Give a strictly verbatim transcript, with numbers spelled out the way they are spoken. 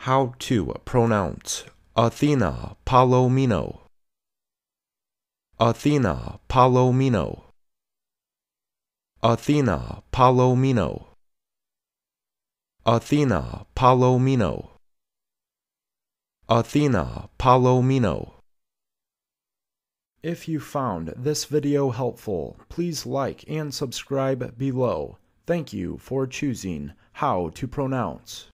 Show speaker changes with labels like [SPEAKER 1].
[SPEAKER 1] How to pronounce Athena Palomino. Athena Palomino. Athena Palomino. Athena Palomino. Athena Palomino. If you found this video helpful, please like and subscribe below. Thank you for choosing How to Pronounce.